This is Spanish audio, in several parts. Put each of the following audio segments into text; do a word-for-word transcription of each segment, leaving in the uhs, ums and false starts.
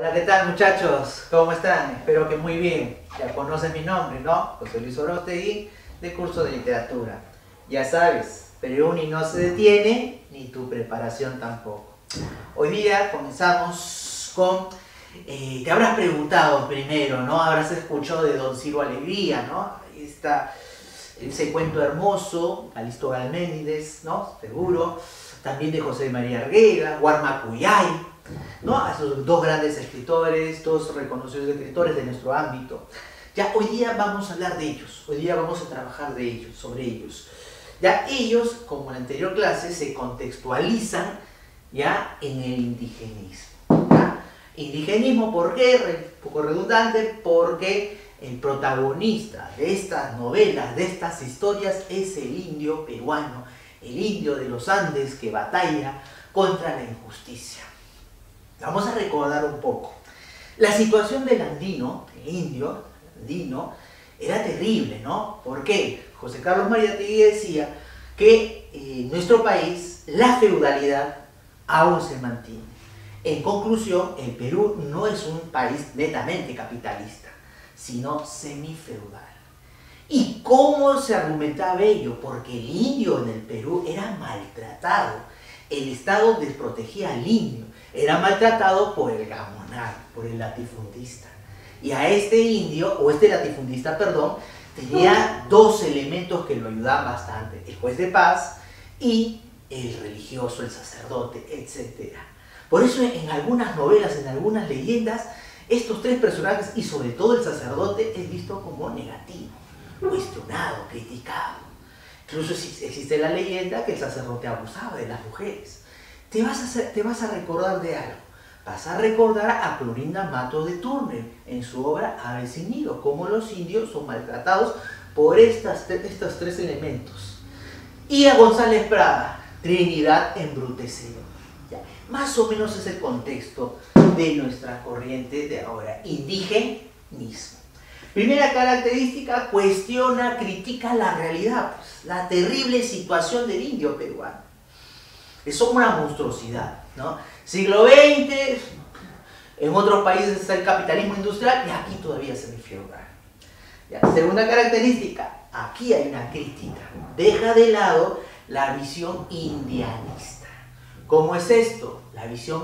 Hola, ¿qué tal muchachos? ¿Cómo están? Espero que muy bien. Ya conocen mi nombre, ¿no? José Luis Oroztegui, de curso de literatura. Ya sabes, Perú-Uni no se detiene, ni tu preparación tampoco. Hoy día comenzamos con... Eh, te habrás preguntado primero, ¿no? Habrás escuchado de Don Ciro Alegría, ¿no? Ahí está ese cuento hermoso, Calixto Galménides, ¿no? Seguro. También de José María Argueda, Guarmacuyay, ¿no? A esos dos grandes escritores, dos reconocidos escritores de nuestro ámbito. Ya hoy día vamos a hablar de ellos, hoy día vamos a trabajar de ellos, sobre ellos. Ya ellos, como en la anterior clase, se contextualizan ya en el indigenismo. ¿Ya? Indigenismo, ¿por qué? Un poco redundante, porque el protagonista de estas novelas, de estas historias, es el indio peruano, el indio de los Andes que batalla contra la injusticia. Vamos a recordar un poco. La situación del andino, el indio, andino, era terrible, ¿no? ¿Por qué? José Carlos Mariátegui decía que eh, en nuestro país la feudalidad aún se mantiene. En conclusión, el Perú no es un país netamente capitalista, sino semifeudal. ¿Y cómo se argumentaba ello? Porque el indio en el Perú era maltratado. El Estado desprotegía al indio. Era maltratado por el gamonal, por el latifundista. Y a este indio, o este latifundista, perdón, tenía dos elementos que lo ayudaban bastante. El juez de paz y el religioso, el sacerdote, etcétera. Por eso en algunas novelas, en algunas leyendas, estos tres personajes, y sobre todo el sacerdote, es visto como negativo, cuestionado, criticado. Incluso existe la leyenda que el sacerdote abusaba de las mujeres. Te vas a, hacer, te vas a recordar de algo. Vas a recordar a Clorinda Mato de Turner en su obra Aves sin nido, cómo los indios son maltratados por estas, estos tres elementos. Y a González Prada, Trinidad embrutecedora. Ya, más o menos es el contexto de nuestra corriente de ahora, indigenismo. Primera característica, cuestiona, critica la realidad, pues, la terrible situación del indio peruano. Es una monstruosidad, ¿no? Siglo veinte, en otros países está el capitalismo industrial y aquí todavía se me feudal. Segunda característica, aquí hay una crítica. Deja de lado la visión indianista. ¿Cómo es esto? La visión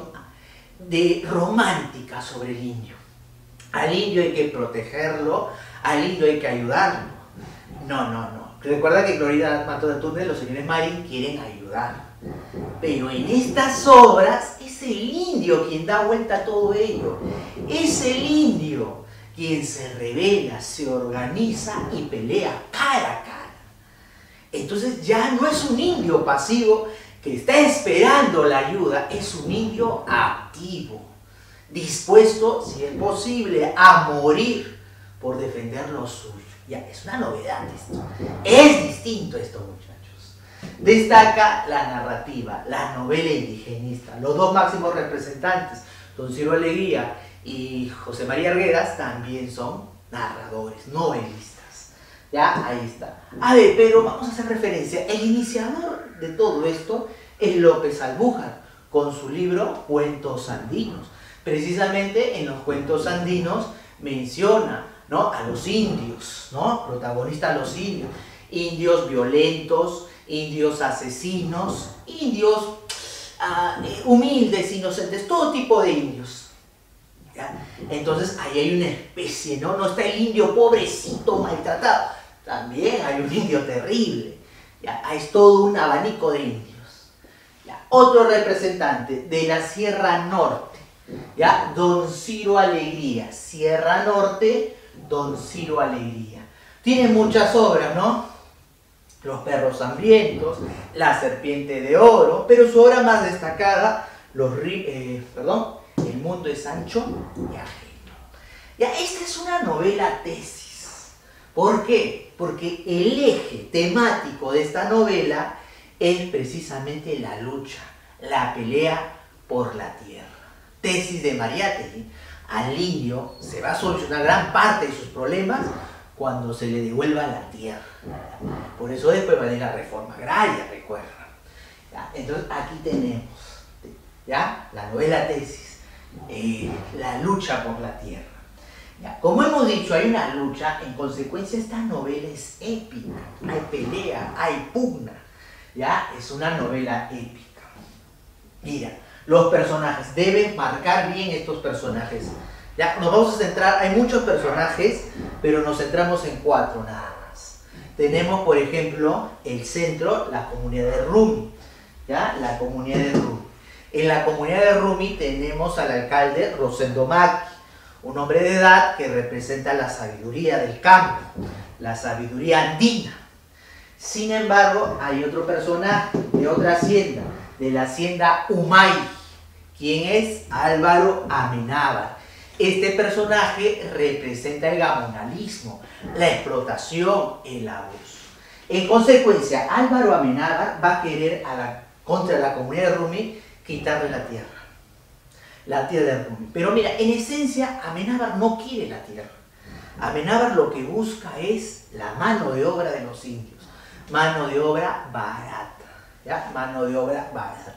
de romántica sobre el indio. Al indio hay que protegerlo, al indio hay que ayudarlo. No, no, no. Recuerda que Clorinda Mato de Turner, los señores Marín quieren ayudarlo. Pero en estas obras es el indio quien da vuelta a todo ello. Es el indio quien se revela, se organiza y pelea cara a cara. Entonces ya no es un indio pasivo que está esperando la ayuda, es un indio activo, dispuesto, si es posible, a morir por defender lo suyo. Ya, es una novedad esto. Es distinto esto, muchachos. Destaca la narrativa, la novela indigenista. Los dos máximos representantes, Don Ciro Alegría y José María Arguedas, también son narradores, novelistas. Ya, ahí está. A ver, pero vamos a hacer referencia. El iniciador de todo esto es López Albújar, con su libro Cuentos Andinos. Precisamente en los cuentos andinos menciona, ¿no?, a los indios, ¿no? Protagonista a los indios. Indios violentos, indios asesinos, indios uh, humildes, inocentes, todo tipo de indios. ¿Ya? Entonces ahí hay una especie, ¿no? No está el indio pobrecito, maltratado. También hay un indio terrible. ¿Ya? Es todo un abanico de indios. ¿Ya? Otro representante de la Sierra Norte, ¿ya? Don Ciro Alegría. Sierra Norte, Don Ciro Alegría. Tiene muchas obras, ¿no? Los perros hambrientos, La serpiente de oro, pero su obra más destacada, los, eh, perdón, El mundo es ancho y ajeno. Ya, esta es una novela tesis. ¿Por qué? Porque el eje temático de esta novela es precisamente la lucha, la pelea por la tierra. Tesis de Mariátegui. Al indio se va a solucionar gran parte de sus problemas cuando se le devuelva la tierra. Por eso después va a venir la reforma agraria, recuerda. ¿Ya? Entonces aquí tenemos, ¿ya?, la novela tesis. eh, la lucha por la tierra. Ya, como hemos dicho, hay una lucha, en consecuencia esta novela es épica, hay pelea, hay pugna, ya, es una novela épica. Mira, los personajes, deben marcar bien estos personajes. Ya, nos vamos a centrar, hay muchos personajes, pero nos centramos en cuatro nada más. Tenemos, por ejemplo, el centro, la comunidad de Rumi, ya, la comunidad de Rumi. En la comunidad de Rumi tenemos al alcalde Rosendo Maki, un hombre de edad que representa la sabiduría del campo, la sabiduría andina. Sin embargo, hay otro personaje de otra hacienda, de la hacienda Humay, quien es Álvaro Amenábar. Este personaje representa el gamonalismo, la explotación, el abuso. En consecuencia, Álvaro Amenábar va a querer a la, contra la comunidad de Rumi quitarle la tierra. La tierra de Rumi. Pero mira, en esencia, Amenábar no quiere la tierra. Amenábar lo que busca es la mano de obra de los indios. Mano de obra barata. ¿Ya? Mano de obra barata.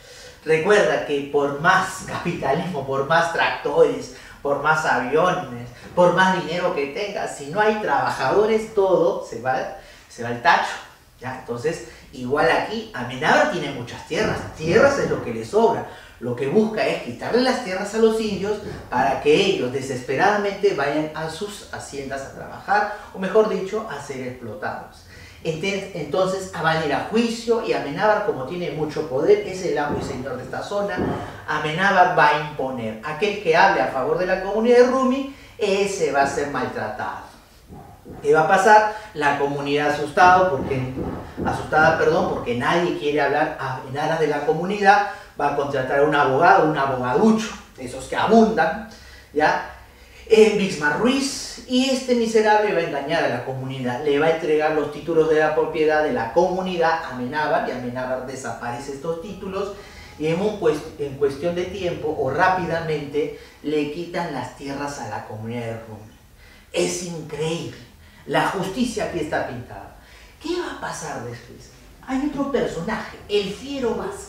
Recuerda que por más capitalismo, por más tractores, por más aviones, por más dinero que tengas, si no hay trabajadores, todo se va, se va al tacho. ¿Ya? Entonces, igual aquí, Amenábar tiene muchas tierras. Tierras es lo que le sobra. Lo que busca es quitarle las tierras a los indios para que ellos desesperadamente vayan a sus haciendas a trabajar, o mejor dicho, a ser explotados. Entonces van a ir a juicio y Amenábar, como tiene mucho poder, es el amo y señor de esta zona. Amenábar va a imponer. Aquel que hable a favor de la comunidad de Rumi, ese va a ser maltratado. ¿Qué va a pasar? La comunidad asustada porque, asustada, perdón, porque nadie quiere hablar en aras de la comunidad, va a contratar a un abogado, un abogaducho, esos que abundan, ¿ya? Eh, Bismarck Ruiz, y este miserable va a engañar a la comunidad, le va a entregar los títulos de la propiedad de la comunidad a Amenábar, y Amenábar desaparece estos títulos, y en, un cuest en cuestión de tiempo o rápidamente le quitan las tierras a la comunidad de Rumi. Es increíble, la justicia aquí está pintada. ¿Qué va a pasar después? Hay otro personaje, el Fiero Vázquez.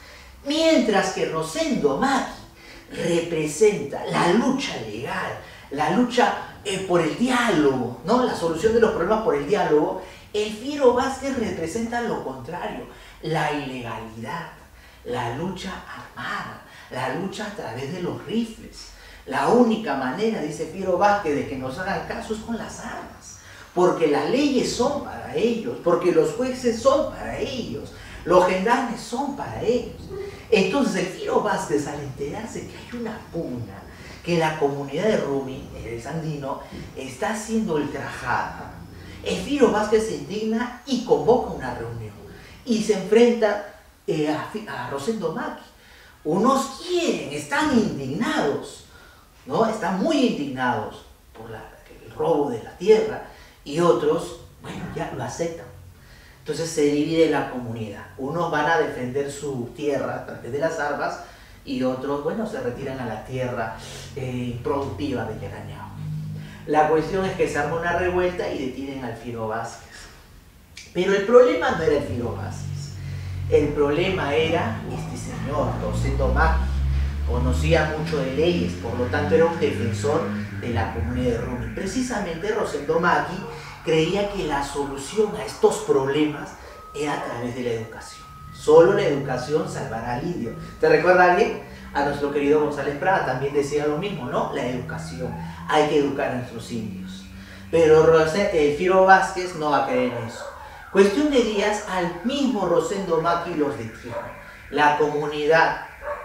Mientras que Rosendo Maki representa la lucha legal, la lucha eh, por el diálogo, ¿no? La solución de los problemas por el diálogo, el Fiero Vázquez representa lo contrario, la ilegalidad, la lucha armada, la lucha a través de los rifles. La única manera, dice Fiero Vázquez, de que nos hagan caso es con las armas, porque las leyes son para ellos, porque los jueces son para ellos, los gendarmes son para ellos. Entonces el Fiero Vázquez, al enterarse que hay una pugna, que la comunidad de Rumi, el sandino, está siendo ultrajada, el Fiero Vázquez se indigna y convoca una reunión y se enfrenta eh, a, a Rosendo Maki. Unos quieren, están indignados, ¿no? Están muy indignados por la, el robo de la tierra, y otros, bueno, ya lo aceptan. Entonces se divide la comunidad. Unos van a defender su tierra a través de las armas y otros, bueno, se retiran a la tierra eh, productiva de Yarañao. La cuestión es que se arma una revuelta y detienen al Fiero Vázquez. Pero el problema no era el Fiero Vázquez. El problema era este señor, Rosendo Maki. Conocía mucho de leyes, por lo tanto era un defensor de la comunidad de Rumi. Precisamente Rosendo Maki creía que la solución a estos problemas era a través de la educación. Solo la educación salvará al indio. ¿Te recuerda alguien? A nuestro querido González Prada también decía lo mismo, ¿no? La educación. Hay que educar a nuestros indios. Pero el Fiero Vázquez no va a creer en eso. Cuestión de días, al mismo Rosendo Maki los detiene. La comunidad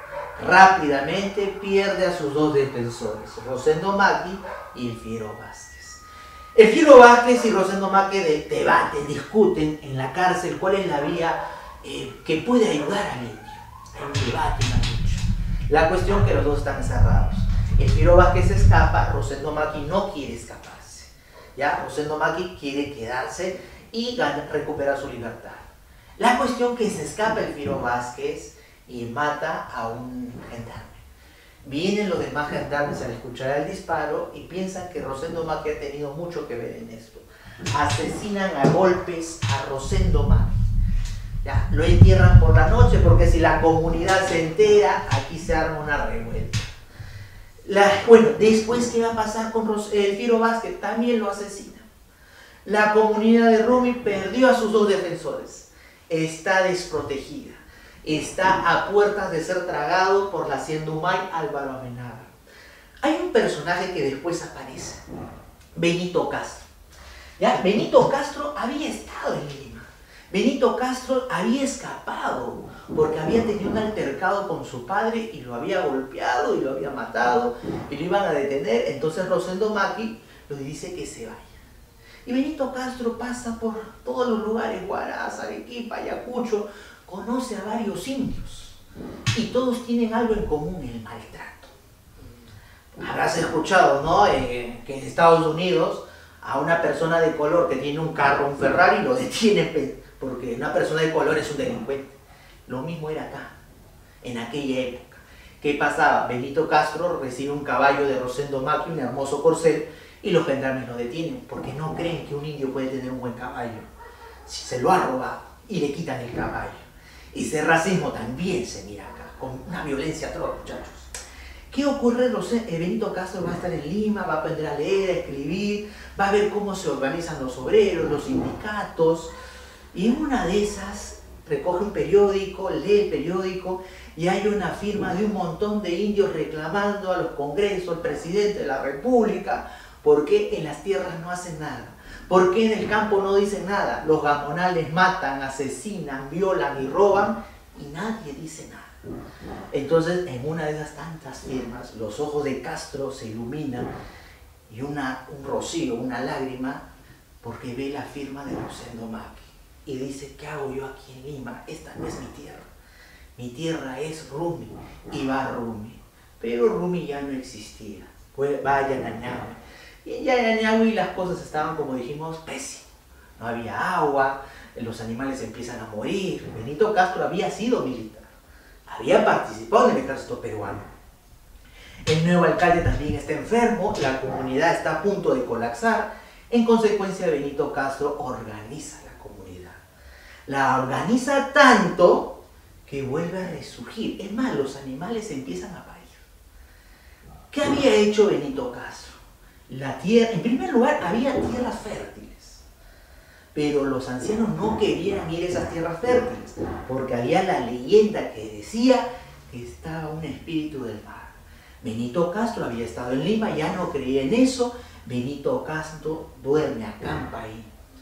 rápidamente pierde a sus dos defensores, Rosendo Maki y el Fiero Vázquez. El Fiero Vázquez y Rosendo Maki de, debaten, discuten en la cárcel cuál es la vía eh, que puede ayudar al indio. Hay un debate, una lucha. La cuestión es que los dos están encerrados. El Fiero Vázquez se escapa, Rosendo Maki no quiere escaparse. ¿Ya? Rosendo Maki quiere quedarse y gana, recuperar su libertad. La cuestión es que se escapa el Fiero Vázquez y mata a un gendarme. Vienen los demás gendarmes al escuchar el disparo y piensan que Rosendo Maki ha tenido mucho que ver en esto. Asesinan a golpes a Rosendo Maki. Ya, lo entierran por la noche porque si la comunidad se entera, aquí se arma una revuelta. La, bueno, después, ¿qué va a pasar con Ros, eh, Fiero Vázquez? También lo asesina. La comunidad de Rumi perdió a sus dos defensores. Está desprotegida. Está a puertas de ser tragado por la hacienda Humay Álvaro Amenábar. Hay un personaje que después aparece, Benito Castro. ¿Ya? Benito Castro había estado en Lima. Benito Castro había escapado porque había tenido un altercado con su padre y lo había golpeado y lo había matado y lo iban a detener. Entonces Rosendo Maqui le dice que se vaya. Y Benito Castro pasa por todos los lugares, Huaraz, Arequipa, Ayacucho, conoce a varios indios y todos tienen algo en común, el maltrato. Habrás escuchado, ¿no? Eh, que en Estados Unidos a una persona de color que tiene un carro, un Ferrari, lo detienen porque una persona de color es un delincuente. Lo mismo era acá, en aquella época. ¿Qué pasaba? Benito Castro recibe un caballo de Rosendo Maqui, un hermoso corcel, y los gendarmes lo detienen porque no creen que un indio puede tener un buen caballo. Si se lo ha robado y le quitan el caballo. Ese racismo también se mira acá, con una violencia atroz, muchachos. ¿Qué ocurre? Benito Castro va a estar en Lima, va a aprender a leer, a escribir, va a ver cómo se organizan los obreros, los sindicatos, y en una de esas recoge un periódico, lee el periódico y hay una firma de un montón de indios reclamando a los congresos, al presidente de la república, ¿por qué en las tierras no hacen nada? ¿Por qué en el campo no dicen nada? Los gamonales matan, asesinan, violan y roban y nadie dice nada. Entonces, en una de esas tantas firmas, los ojos de Castro se iluminan y una, un rocío, una lágrima, porque ve la firma de Rosendo Maqui y dice, ¿qué hago yo aquí en Lima? Esta no es mi tierra. Mi tierra es Rumi y va Rumi. Pero Rumi ya no existía. Pues va a Yanañahui. Y en Yanañahui las cosas estaban, como dijimos, pésimas. No había agua, los animales empiezan a morir. Benito Castro había sido militar. Había participado en el ejército peruano. El nuevo alcalde también está enfermo, la comunidad está a punto de colapsar. En consecuencia, Benito Castro organiza la comunidad. La organiza tanto que vuelve a resurgir. Es más, los animales empiezan a parir. ¿Qué había hecho Benito Castro? La tierra, en primer lugar, había tierras fértiles. Pero los ancianos no querían ir a esas tierras fértiles, porque había la leyenda que decía que estaba un espíritu del mar. Benito Castro había estado en Lima, ya no creía en eso. Benito Castro duerme, acampa ahí.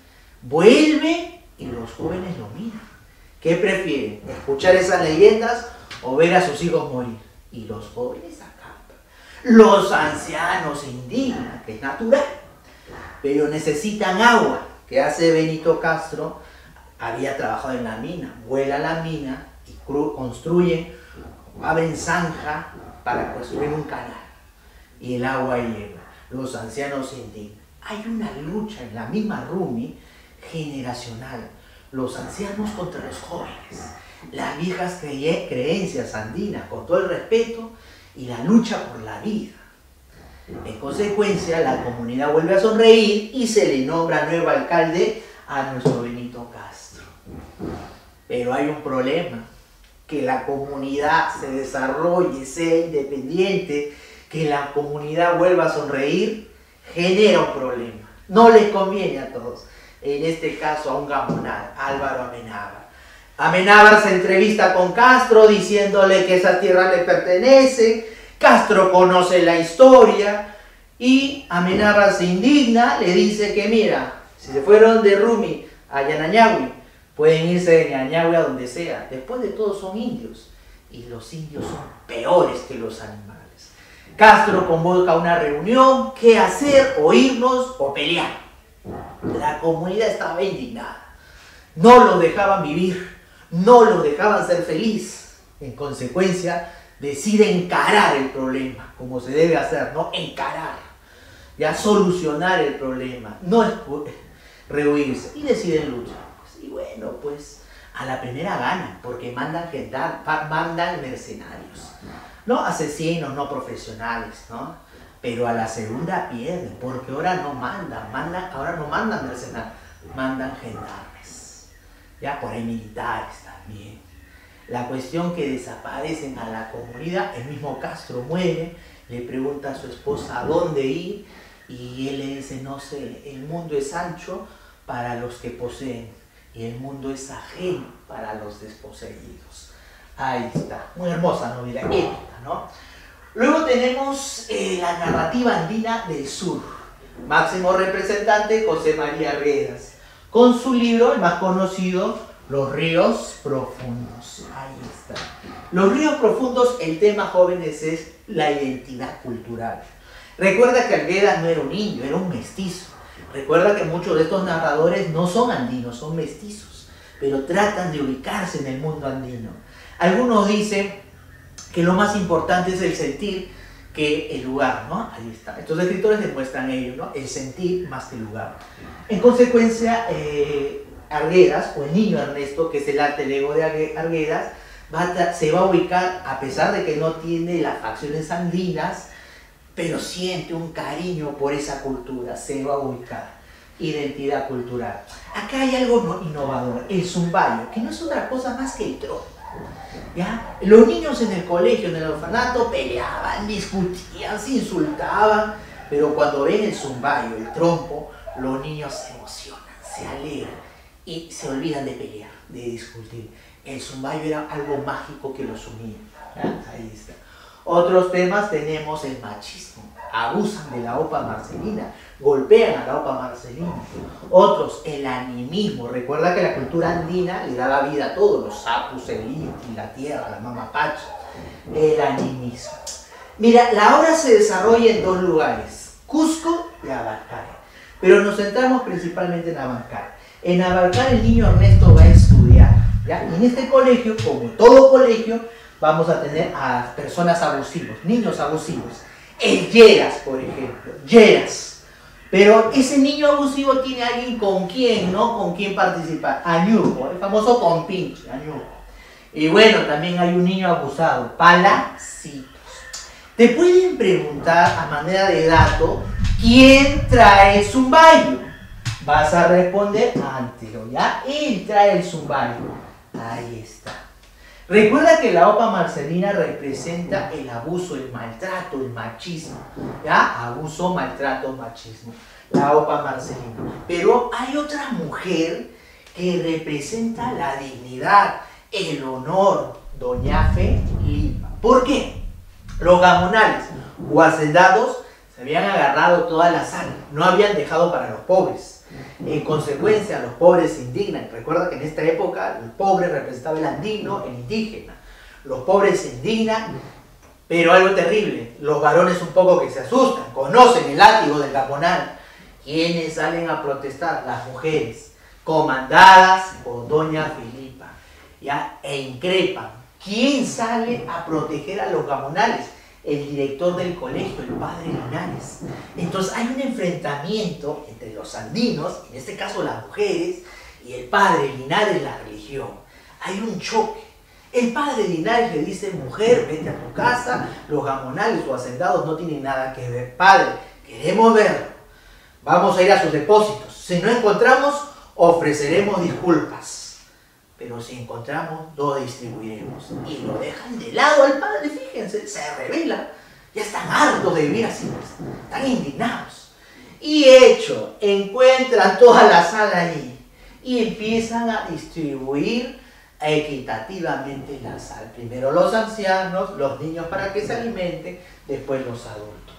Vuelve y los jóvenes lo miran. ¿Qué prefieren? ¿Escuchar esas leyendas o ver a sus hijos morir? Y los jóvenes acampan. Los ancianos se indignan, que es natural, pero necesitan agua. ¿Qué hace Benito Castro? Había trabajado en la mina, vuela a la mina y construyen, abren zanja para construir un canal. Y el agua llega. Los ancianos se indignan. Hay una lucha en la misma Rumi generacional. Los ancianos contra los jóvenes. Las viejas cre creencias andinas, con todo el respeto, y la lucha por la vida. En consecuencia, la comunidad vuelve a sonreír y se le nombra nuevo alcalde a nuestro Benito Castro. Pero hay un problema, que la comunidad se desarrolle, sea independiente, que la comunidad vuelva a sonreír, genera un problema. No les conviene a todos. En este caso a un gamonal, Álvaro Amenábar. Amenábar se entrevista con Castro diciéndole que esa tierra le pertenece. Castro conoce la historia y Amenábar se indigna, le dice que mira, si se fueron de Rumi a Yanañahui, pueden irse de Yanañahui a donde sea. Después de todo son indios y los indios son peores que los animales. Castro convoca una reunión, ¿qué hacer? O irnos o pelear. La comunidad estaba indignada. No los dejaban vivir, no los dejaban ser feliz. En consecuencia, decide encarar el problema, como se debe hacer, ¿no? Encarar, ya solucionar el problema, no rehuirse. Y deciden luchar. Pues, y bueno, pues a la primera ganan, porque mandan, mandan mercenarios, no asesinos, no profesionales, ¿no? Pero a la segunda pierden, porque ahora no mandan, mandan ahora no mandan mercenarios, mandan gendarmes. Ya por ahí militares también. La cuestión que desaparecen a la comunidad, el mismo Castro muere le pregunta a su esposa a dónde ir y él le dice, no sé, el mundo es ancho para los que poseen y el mundo es ajeno para los desposeídos. Ahí está, muy hermosa novela, épica, ¿no? Luego tenemos eh, la narrativa andina del sur, máximo representante José María Arguedas, con su libro, el más conocido, Los ríos profundos. Ahí está. Los ríos profundos, el tema, jóvenes, es la identidad cultural. Recuerda que Arguedas no era un indio, era un mestizo. Recuerda que muchos de estos narradores no son andinos, son mestizos, pero tratan de ubicarse en el mundo andino. Algunos dicen que lo más importante es el sentir que el lugar, ¿no? Ahí está. Estos escritores demuestran ello, ¿no? El sentir más que el lugar. En consecuencia, eh, Arguedas, o el niño Ernesto, que es el alter ego de Arguedas, va a se va a ubicar, a pesar de que no tiene las facciones andinas, pero siente un cariño por esa cultura, se va a ubicar. Identidad cultural. Acá hay algo innovador, el zumbayo, que no es otra cosa más que el trompo. ¿Ya? Los niños en el colegio, en el orfanato, peleaban, discutían, se insultaban, pero cuando ven el zumbayo, el trompo, los niños se emocionan, se alegran y se olvidan de pelear, de discutir. El zumbayo era algo mágico que los unía. ¿Ya? Ahí está. Otros temas tenemos el machismo, abusan de la opa marcelina, golpean a la opa marcelina. Otros, el animismo, recuerda que la cultura andina le daba vida a todos, los sapus, el inti, la tierra, la mamapacha, el animismo. Mira, la obra se desarrolla en dos lugares, Cusco y Abarcar, pero nos centramos principalmente en Abarcar. En Abarcar el niño Ernesto va a estudiar, ¿ya? Y en este colegio, como todo colegio, vamos a tener a personas abusivos, niños abusivos. El Lleras, por ejemplo, Lleras. Pero ese niño abusivo tiene alguien con quien, ¿no? Con quien participar. Añujo, el famoso compinche, Añujo. Y bueno, también hay un niño abusado, Palacitos. Te pueden preguntar a manera de dato, ¿quién trae el zumbayo? Vas a responder Antero, ¿ya? Él trae el zumbayo. Ahí está. Recuerda que la opa marcelina representa el abuso, el maltrato, el machismo. ¿Ya? Abuso, maltrato, machismo. La opa marcelina. Pero hay otra mujer que representa la dignidad, el honor, Doña Felipa. ¿Por qué? Los gamonales o hacendados se habían agarrado toda la sala, no habían dejado para los pobres. En consecuencia, los pobres se indignan. Recuerda que en esta época el pobre representaba el andino, el indígena. Los pobres se indignan, pero algo terrible, los varones un poco que se asustan, conocen el látigo del gamonal. ¿Quiénes salen a protestar? Las mujeres, comandadas por Doña Felipa, ¿ya? E increpan. ¿Quién sale a proteger a los gamonales? El director del colegio, el padre Linares. Entonces hay un enfrentamiento entre los andinos, en este caso las mujeres, y el padre Linares, la religión. Hay un choque. El padre Linares le dice, mujer, vete a tu casa, los gamonales o hacendados no tienen nada que ver. Padre, queremos verlo. Vamos a ir a sus depósitos. Si no encontramos, ofreceremos disculpas. Pero si encontramos, lo distribuiremos. Y lo dejan de lado al padre, fíjense, se revela. Ya están hartos de vivir así, están indignados. Y hecho, encuentran toda la sala ahí y empiezan a distribuir equitativamente la sal. Primero los ancianos, los niños para que se alimenten, después los adultos.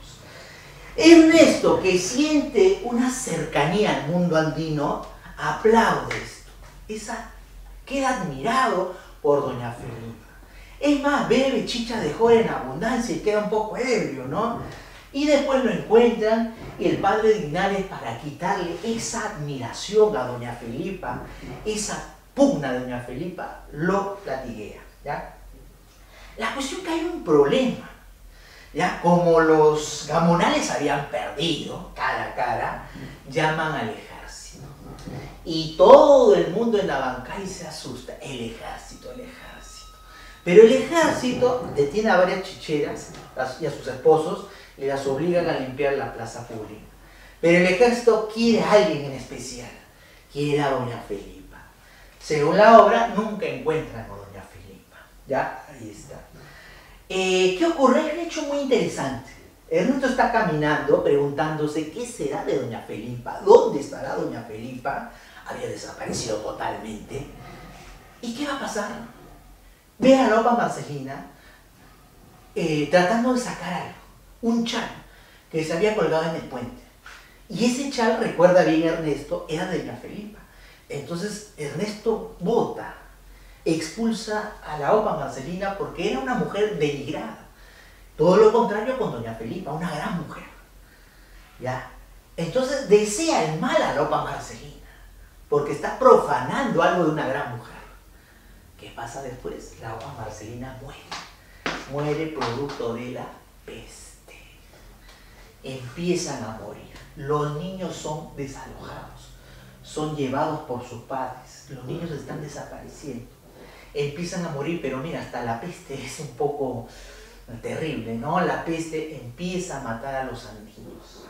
Ernesto, que siente una cercanía al mundo andino, aplaude esto. Esa queda admirado por Doña Felipa. Es más, bebe chicha de joven en abundancia y queda un poco ebrio, ¿no? Y después lo encuentran y el padre Linares, para quitarle esa admiración a Doña Felipa, esa pugna de Doña Felipa, lo latiguea, ¿ya? La cuestión es que hay un problema, ¿ya? Como los gamonales habían perdido cara a cara, llaman al ejército. Y todo el mundo en Abancay se asusta. El ejército, el ejército. Pero el ejército detiene a varias chicheras y a sus esposos y las obligan a limpiar la plaza pública. Pero el ejército quiere a alguien en especial. Quiere a Doña Felipa. Según la obra, nunca encuentran a Doña Felipa. ¿Ya? Ahí está. Eh, ¿Qué ocurre? Hay un hecho muy interesante. Ernesto está caminando preguntándose qué será de doña Felipa, dónde estará doña Felipa, había desaparecido totalmente. ¿Y qué va a pasar? Ve a la opa Marcelina eh, tratando de sacar algo, un chal que se había colgado en el puente. Y ese chal, recuerda bien Ernesto, era de doña Felipa. Entonces Ernesto bota, expulsa a la opa Marcelina porque era una mujer denigrada. Todo lo contrario con doña Felipa, una gran mujer. ¿Ya? Entonces desea el mal a la opa Marcelina, porque está profanando algo de una gran mujer. ¿Qué pasa después? La opa Marcelina muere. Muere producto de la peste. Empiezan a morir. Los niños son desalojados. Son llevados por sus padres. Los niños están desapareciendo. Empiezan a morir, pero mira, hasta la peste es un poco terrible, ¿no? La peste empieza a matar a los andinos.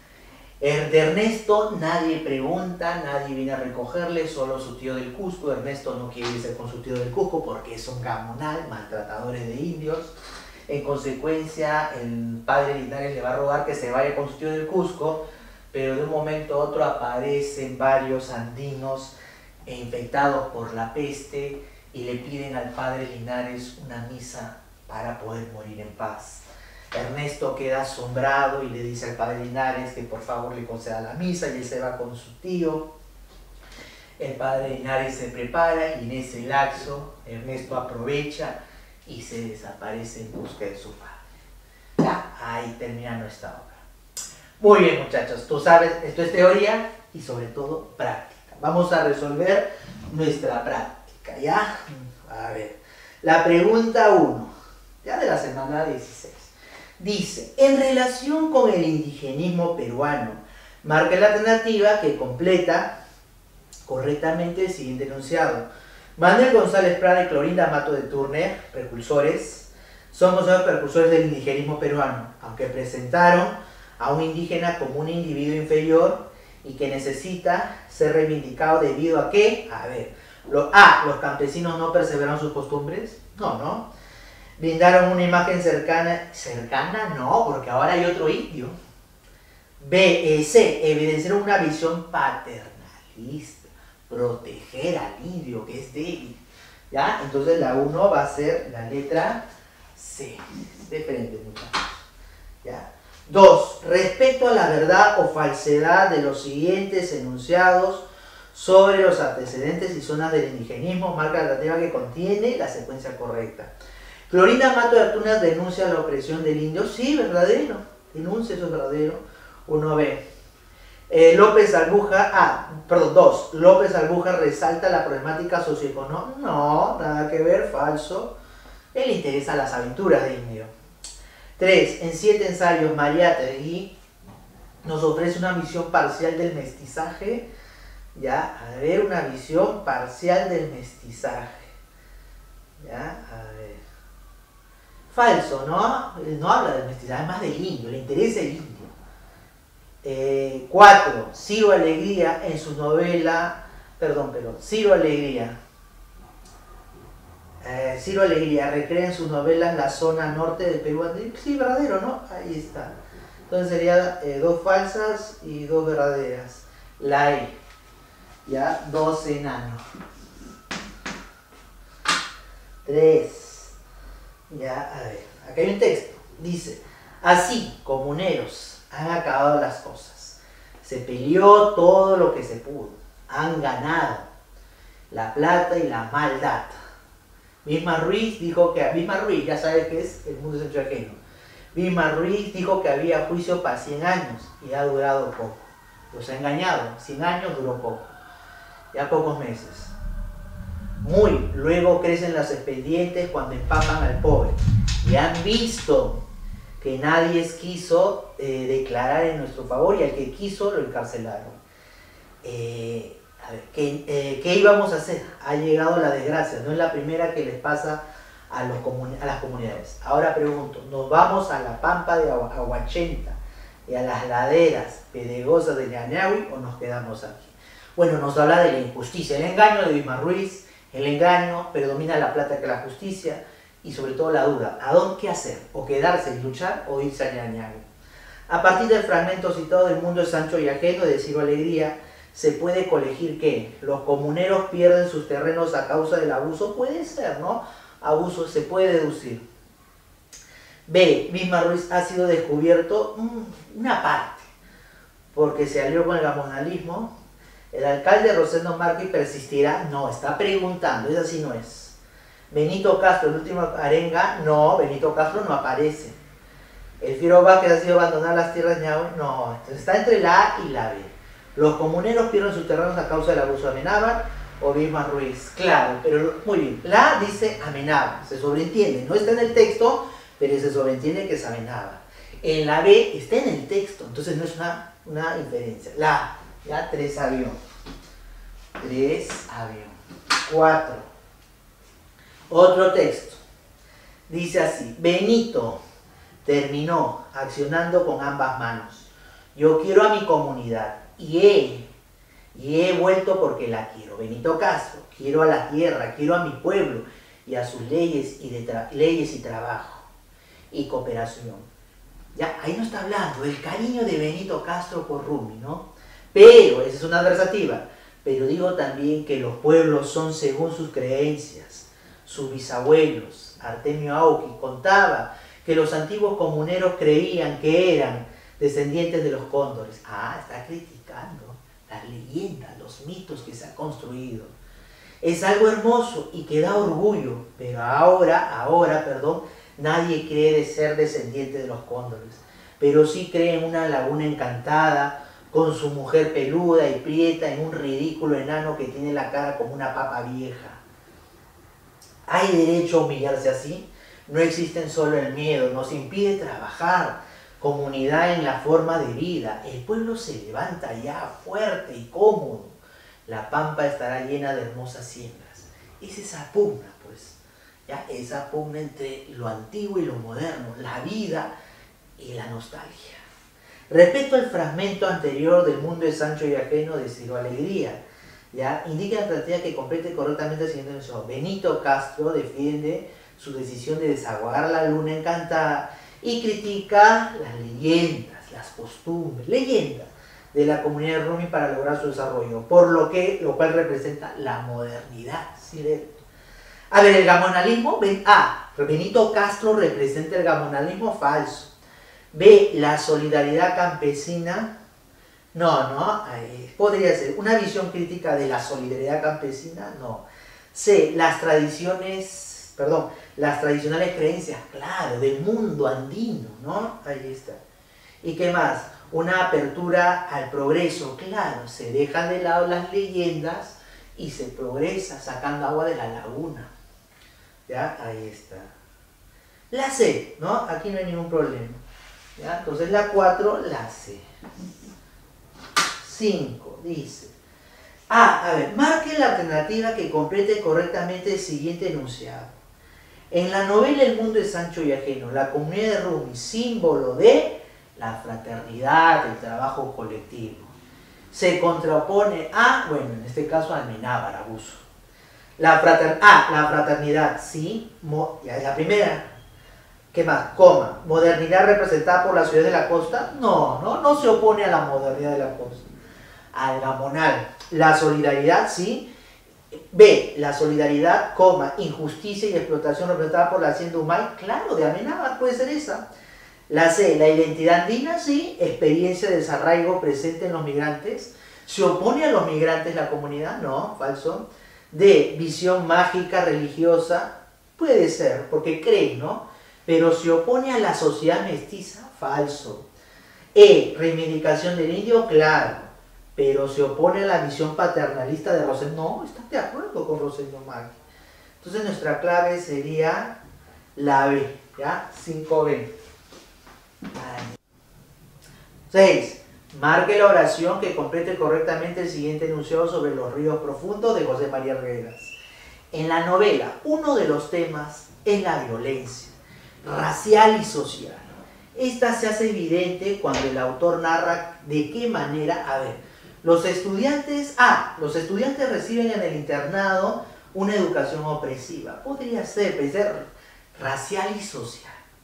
De Ernesto nadie pregunta, nadie viene a recogerle, solo su tío del Cusco. Ernesto no quiere irse con su tío del Cusco porque es un gamonal, maltratadores de indios. En consecuencia, el padre Linares le va a rogar que se vaya con su tío del Cusco, pero de un momento a otro aparecen varios andinos infectados por la peste y le piden al padre Linares una misa para poder morir en paz. Ernesto queda asombrado y le dice al padre Linares que por favor le conceda la misa, y él se va con su tío. El padre Linares se prepara y en ese lapso Ernesto aprovecha y se desaparece en busca de su padre. Ya, ahí termina nuestra obra. Muy bien, muchachos, tú sabes, esto es teoría y sobre todo práctica. Vamos a resolver nuestra práctica, ¿ya? A ver, la pregunta uno, ya de la semana dieciséis. Dice, en relación con el indigenismo peruano, marca la alternativa que completa correctamente el siguiente enunciado. Manuel González Prada y Clorinda Mato de Turner, precursores, son considerados precursores del indigenismo peruano, aunque presentaron a un indígena como un individuo inferior y que necesita ser reivindicado debido a que, a ver, lo, A, los campesinos no perseveraron sus costumbres, no, no. Brindaron una imagen cercana, cercana no, porque ahora hay otro indio. B, eh, C, evidenciaron una visión paternalista, proteger al indio que es débil. ¿Ya? Entonces la uno va a ser la letra C, de frente, muchachos. ¿Ya? dos, respecto a la verdad o falsedad de los siguientes enunciados sobre los antecedentes y zonas del indigenismo, marca la alternativa que contiene la secuencia correcta. Clorinda Mato de Turner denuncia la opresión del indio. Sí, verdadero. Denuncia, eso es verdadero. uno B. Eh, López Albuja, ah, perdón, dos. López Albuja resalta la problemática socioeconómica. No, nada que ver, falso. Él le interesa las aventuras de indio. tres. En siete ensayos, María Tegui nos ofrece una visión parcial del mestizaje. Ya, a ver, una visión parcial del mestizaje. Ya, a ver. Falso, ¿no? No habla del mestizaje, es más del indio, le interesa el indio. Eh, cuatro. Ciro Alegría en su novela, perdón, pero Ciro Alegría. Eh, Ciro Alegría recrea en sus novelas la zona norte del Perú. Sí, verdadero, ¿no? Ahí está. Entonces sería eh, dos falsas y dos verdaderas. La E. Ya, dos enanos. tres. Ya, a ver, acá hay un texto. Dice, así, comuneros, han acabado las cosas. Se peleó todo lo que se pudo. Han ganado la plata y la maldad. Bisma Ruiz dijo que, Bisma Ruiz, ya sabes que es el mundo centroamericano. Bisma Ruiz dijo que había juicio para cien años y ha durado poco. Los ha engañado, cien años duró poco. Ya pocos meses. Muy, luego crecen los expedientes cuando empapan al pobre. Y han visto que nadie quiso eh, declarar en nuestro favor y al que quiso lo encarcelaron. Eh, a ver, ¿qué, eh, ¿qué íbamos a hacer? Ha llegado la desgracia, no es la primera que les pasa a, los a las comunidades. Ahora pregunto, ¿nos vamos a la pampa de Aguachenta y a las laderas pedregosas de Ñañahui o nos quedamos aquí? Bueno, nos habla de la injusticia, el engaño de Bisma Ruiz. El engaño, predomina la plata que la justicia y sobre todo la duda. ¿A dónde qué hacer? O quedarse y luchar o irse a Ñañahui. A partir del fragmento citado del mundo es ancho y ajeno de Ciro Alegría, se puede colegir que los comuneros pierden sus terrenos a causa del abuso. Puede ser, ¿no? Abuso se puede deducir. B. Bismarck Ruiz ha sido descubierto mmm, una parte, porque se alió con el gamonalismo. El alcalde Rosendo Márquez persistirá. No, está preguntando, esa sí no es. Benito Castro, el último arenga. No, Benito Castro no aparece. El Fiero Vázquez ha sido abandonar las tierras ñahue. No, entonces está entre la A y la B. Los comuneros pierden sus terrenos a causa del abuso de Amenábar o Bismarck Ruiz. Claro, pero muy bien. La A dice Amenábar, se sobreentiende. No está en el texto, pero se sobreentiende que es Amenábar. En la B está en el texto, entonces no es una, una inferencia. La A, ya, tres avión. Tres avión. Cuatro. Otro texto. Dice así: Benito terminó accionando con ambas manos. Yo quiero a mi comunidad y he, y he vuelto porque la quiero. Benito Castro, quiero a la tierra, quiero a mi pueblo y a sus leyes y, de leyes y trabajo y cooperación. Ya, ahí no está hablando del cariño de Benito Castro por Rumi, ¿no? Pero, esa es una adversativa, pero digo también que los pueblos son según sus creencias. Sus bisabuelos, Artemio Auqui, contaba que los antiguos comuneros creían que eran descendientes de los cóndores. Ah, está criticando las leyendas, los mitos que se han construido. Es algo hermoso y que da orgullo, pero ahora, ahora, perdón, nadie cree de ser descendiente de los cóndores, pero sí cree en una laguna encantada, con su mujer peluda y prieta, en un ridículo enano que tiene la cara como una papa vieja. ¿Hay derecho a humillarse así? No existen solo el miedo, nos impide trabajar, comunidad en la forma de vida. El pueblo se levanta ya fuerte y cómodo. La pampa estará llena de hermosas siembras. Es esa pugna, pues, ya esa pugna entre lo antiguo y lo moderno, la vida y la nostalgia. Respecto al fragmento anterior del mundo es ancho y ajeno de Ciro Alegría, ya indica la estrategia que complete correctamente el siguiente mensaje. Benito Castro defiende su decisión de desaguar la luna encantada y critica las leyendas, las costumbres, leyendas de la comunidad Rumi para lograr su desarrollo, por lo que, lo cual representa la modernidad. ¿Sí? A ver, el gamonalismo, ven, A, Benito Castro representa el gamonalismo, falso. B, la solidaridad campesina, no, no, eh, podría ser una visión crítica de la solidaridad campesina, no. C, las tradiciones, perdón, las tradicionales creencias, claro, del mundo andino, ¿no? Ahí está. ¿Y qué más? Una apertura al progreso, claro, se dejan de lado las leyendas y se progresa sacando agua de la laguna. ¿Ya? Ahí está. La C, ¿no? Aquí no hay ningún problema. ¿Ya? Entonces la cuatro, la C. cinco, dice. Ah, a ver, marque la alternativa que complete correctamente el siguiente enunciado. En la novela El mundo es ancho y ajeno, la comunidad de Rumi, símbolo de la fraternidad, el trabajo colectivo, se contrapone a, bueno, en este caso a Amenábar, abuso. La frater, ah, la fraternidad, sí, mo, ya es la primera. ¿Qué más? Coma, modernidad representada por la ciudad de la costa. No, no, no se opone a la modernidad de la costa. Al gamonal. La solidaridad, sí. B, la solidaridad, coma, injusticia y explotación representada por la hacienda Humay. Claro, de Amenábar puede ser esa. La C, la identidad andina, sí. Experiencia de desarraigo presente en los migrantes. ¿Se opone a los migrantes la comunidad? No, falso. D, visión mágica, religiosa. Puede ser, porque creen, ¿no? Pero se opone a la sociedad mestiza, falso. E, reivindicación del indio, claro, pero se opone a la visión paternalista de Rosendo. No, está de acuerdo con Rosendo Márquez. Entonces nuestra clave sería la B, ¿ya? cinco B. seis. Marque la oración que complete correctamente el siguiente enunciado sobre los ríos profundos de José María Regueras. En la novela, uno de los temas es la violencia racial y social. Esta se hace evidente cuando el autor narra de qué manera, a ver, los estudiantes, ah, los estudiantes reciben en el internado una educación opresiva. Podría ser, puede ser racial y social.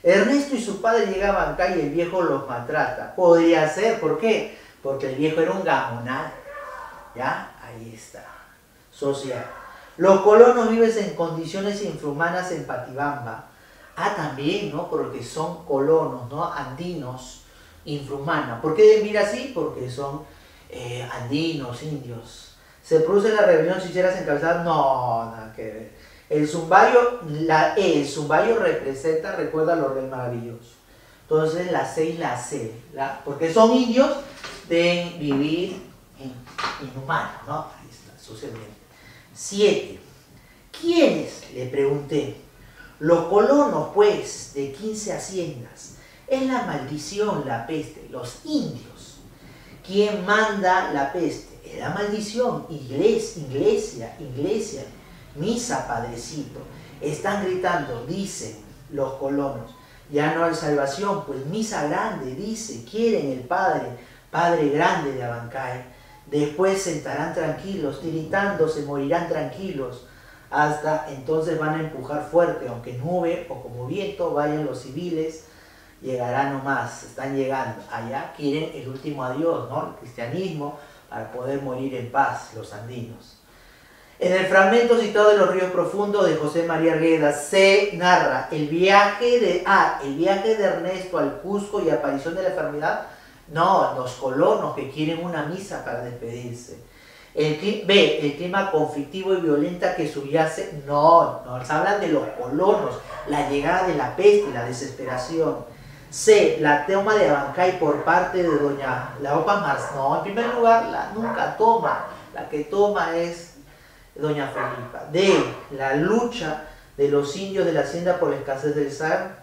Ernesto y su padre llegaban acá y el viejo los maltrata. Podría ser, ¿por qué? Porque el viejo era un gamonal. ¿Ya? Ahí está. Social. Los colonos viven en condiciones infrahumanas en Patibamba. Ah, también, ¿no? Porque son colonos, ¿no? Andinos, infrahumanos. ¿Por qué deben vivir así? Porque son eh, andinos, indios. ¿Se produce la rebelión sincera encabezada? No, nada que ver. El zumbayo, la E, el zumbayo representa, recuerda los reyes maravillosos. Entonces la C y la C, ¿la? Porque son indios, deben vivir en inhumanos, ¿no? Ahí está, socialmente. Siete. ¿Quiénes? Le pregunté. Los colonos, pues, de quince haciendas. Es la maldición, la peste, los indios. ¿Quién manda la peste? Es la maldición, iglesia, iglesia, iglesia. Misa, padrecito. Están gritando, dicen los colonos. Ya no hay salvación, pues misa grande, dice, quieren el Padre, Padre grande de Abancay. Después sentarán tranquilos, tiritando, se morirán tranquilos. Hasta entonces van a empujar fuerte, aunque nube o como viento vayan los civiles, llegarán nomás, están llegando. Allá quieren el último adiós, ¿no? El cristianismo, para poder morir en paz, los andinos. En el fragmento citado de los ríos profundos de José María Arguedas se narra el viaje de, ah, el viaje de Ernesto al Cusco y aparición de la enfermedad. No, los colonos que quieren una misa para despedirse. El, B, el clima conflictivo y violenta que subyace. No, nos hablan de los colonos, la llegada de la peste, la desesperación. C, la toma de Abancay por parte de doña Laopa Mars. No, en primer lugar, la, nunca toma. La que toma es doña Felipa. D, la lucha de los indios de la hacienda por la escasez del sal.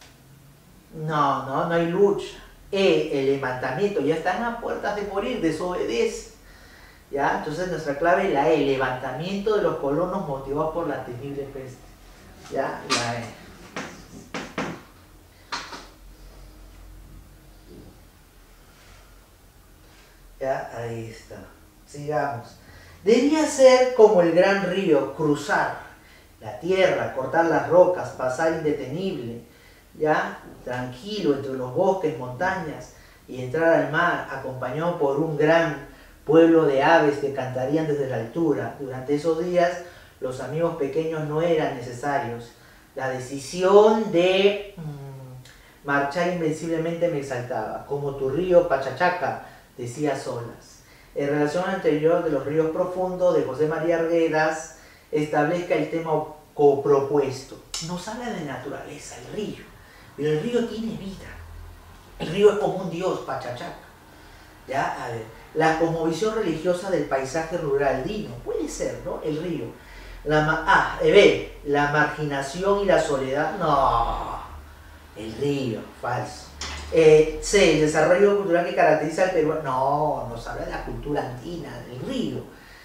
No, no, no hay lucha. E, el levantamiento. Ya están a puertas de morir, desobedece. ¿Ya? Entonces nuestra clave es la E, el levantamiento de los colonos motivados por la temible peste. ¿Ya? La E. Ya, ahí está. Sigamos. Debía ser como el gran río, cruzar la tierra, cortar las rocas, pasar indetenible, ya, tranquilo entre los bosques, montañas, y entrar al mar, acompañado por un gran pueblo de aves que cantarían desde la altura. Durante esos días los amigos pequeños no eran necesarios. La decisión de mmm, marchar invenciblemente me exaltaba, como tu río Pachachaca, decía Solas. En relación anterior de los ríos profundos de José María Arguedas, establezca el tema copropuesto. Nos habla de naturaleza, el río, pero el río tiene vida. El río es como un dios, Pachachaca. ¿Ya? A ver, la cosmovisión religiosa del paisaje rural dino, puede ser, ¿no? El río. La, ah, B, la marginación y la soledad, no. El río, falso. Eh, C, el desarrollo cultural que caracteriza al Perú, no, nos habla de la cultura andina, del río.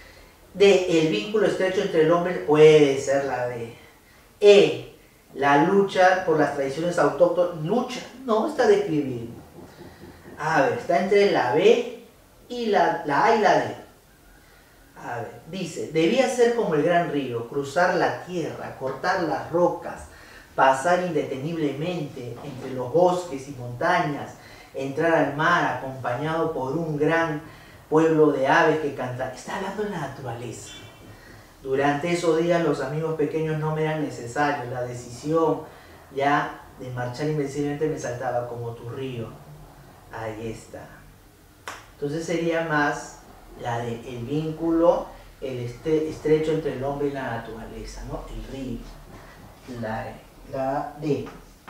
D, el vínculo estrecho entre el hombre, puede ser la D. E, la lucha por las tradiciones autóctonas, lucha, no, está describiendo. A ver, está entre la B y la, la A y la D. A ver, dice, debía ser como el gran río, cruzar la tierra, cortar las rocas, pasar indeteniblemente entre los bosques y montañas, entrar al mar acompañado por un gran pueblo de aves que cantan. Está hablando de la naturaleza. Durante esos días los amigos pequeños no me eran necesarios. La decisión ya de marchar invenciblemente me saltaba como tu río. Ahí está. Entonces sería más la de el vínculo, el estrecho entre el hombre y la naturaleza, ¿no? El río. La, la D.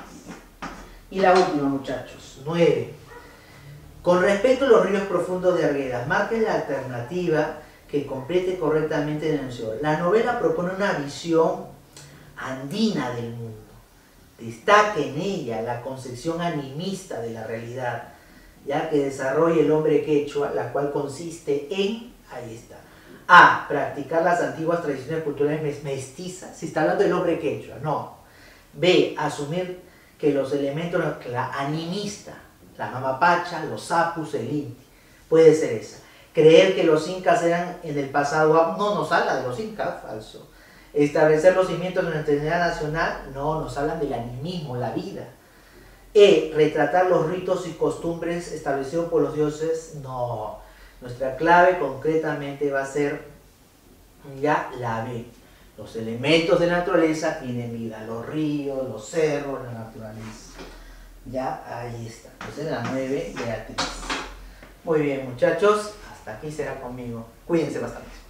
Y la última, muchachos, nueve. Con respecto a los ríos profundos de Arguedas, marquen la alternativa que complete correctamente el enunciado. La novela propone una visión andina del mundo. Destaca en ella la concepción animista de la realidad, ya que desarrolla el hombre quechua, la cual consiste en, ahí está, A, practicar las antiguas tradiciones culturales mestizas, si está hablando del hombre quechua, no. B, asumir que los elementos, la animista, la mamapacha, los apus, el inti, puede ser esa. Creer que los incas eran en el pasado, no nos habla de los incas, falso. Establecer los cimientos de nuestra identidad nacional, no, nos hablan del animismo, la vida. E. Retratar los ritos y costumbres establecidos por los dioses. No. Nuestra clave concretamente va a ser ya la B. Los elementos de la naturaleza tienen vida. Los ríos, los cerros, la naturaleza. Ya, ahí está. Entonces la nueve, Beatriz. Muy bien, muchachos. Hasta aquí será conmigo. Cuídense bastante.